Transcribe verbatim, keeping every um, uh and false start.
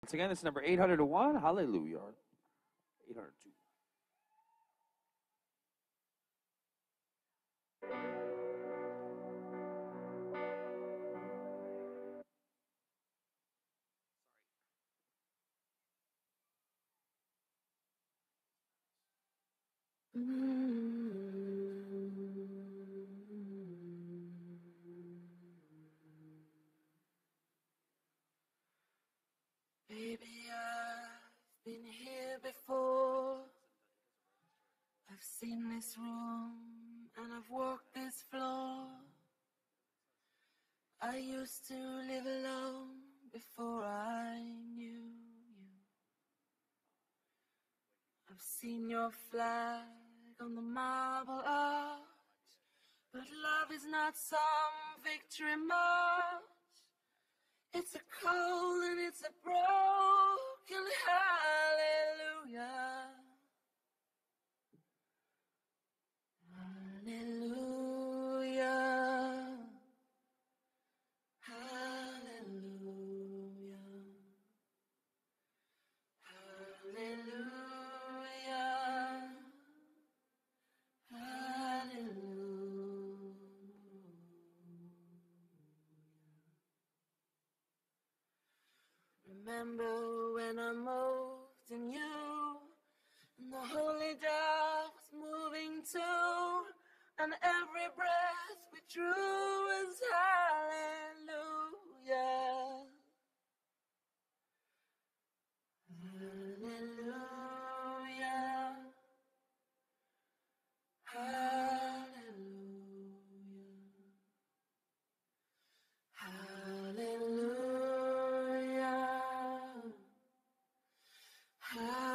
Once again, this is number eight hundred one, Hallelujah. eight hundred two. Baby, I've been here before. I've seen this room and I've walked this floor. I used to live alone before I knew you. I've seen your flag on the marble arch, but love is not some victory march. It's a cold and it's a broken hallelujah. Hallelujah. Hallelujah. Hallelujah. Hallelujah. Remember when I moved in you, and the holy dove was moving too, and every breath we drew was hallelujah. Hallelujah. Hallelujah. Hallelujah. Hallelujah.